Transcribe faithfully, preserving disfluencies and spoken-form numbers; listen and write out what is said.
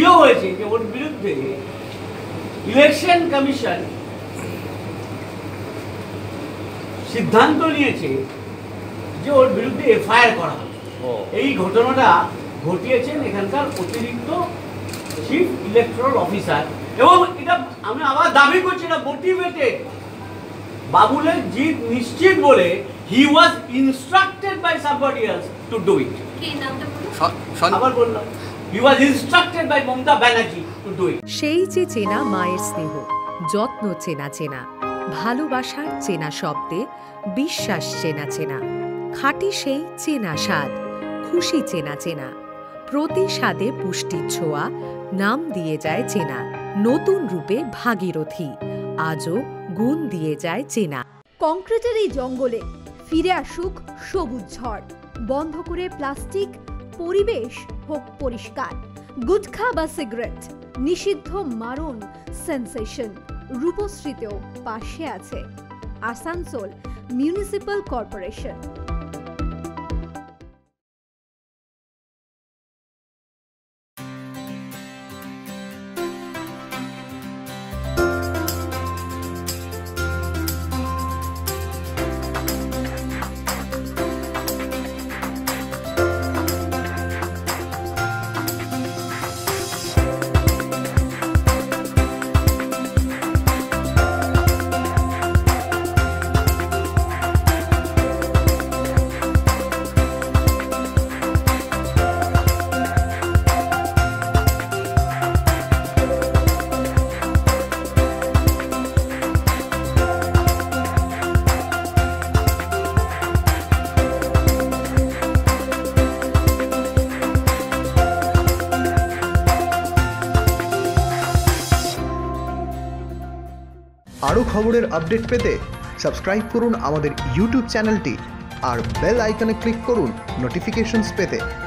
অভিযোগ হয়েছে যে ওর বিরুদ্ধে ইলেকশন কমিশন সিদ্ধান্ত নিয়েছে যে ওর বিরুদ্ধে এফআইআর করা হবে। এই ঘটনাটা ঘটিয়েছেন এখানকার অতিরিক্ত চিফ ইলেকট্রাল অফিসার, এবং এটা আমি আবার দাবি করছি না মোটিভেটেড, বাবুলের জিত নিশ্চিত বলে he was instructed by somebody else to do it. আবার বললাম he was instructed by Mamata Banerjee to do it. সেই যে চেনা মায়ের স্নেহ, যত্ন চেনা চেনা, ভালোবাসার চেনা শব্দে বিশ্বাস চেনা চেনা, খাঁটি সেই চেনা স্বাদ, খুশি চেনা চেনা, প্রতি স্বাদে পুষ্টির ছোঁয়া, নাম দিয়ে যায় চেনা, নতুন রূপে ভাগীরথী, আজও গুণ দিয়ে যায় চেনা। কংক্রিটের এই জঙ্গলে ফিরে আসুক সবুজ ঝড়, বন্ধ করে প্লাস্টিক, পরিবেশ হোক পরিষ্কার। গুটখা বা সিগারেট নিষিদ্ধ, মারণ সেন্সেশন। রূপশ্রীতেও পাশে আছে আসানসোল মিউনিসিপ্যাল কর্পোরেশন। আরও খবরের আপডেট পেতে সাবস্ক্রাইব করুন আমাদের ইউটিউব চ্যানেলটি আর বেল আইকনে ক্লিক করুন নোটিফিকেশনস পেতে।